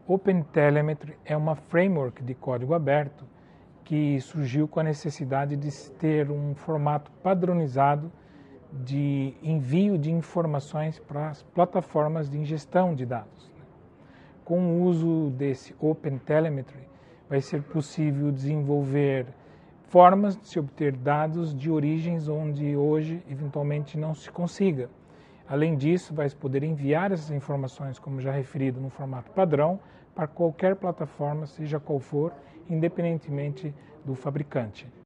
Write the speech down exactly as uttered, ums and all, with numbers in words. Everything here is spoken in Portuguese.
OpenTelemetry é uma framework de código aberto que surgiu com a necessidade de ter um formato padronizado de envio de informações para as plataformas de ingestão de dados. Com o uso desse OpenTelemetry, vai ser possível desenvolver formas de se obter dados de origens onde hoje, eventualmente, não se consiga. Além disso, vai poder enviar essas informações, como já referido, no formato padrão, para qualquer plataforma, seja qual for, independentemente do fabricante.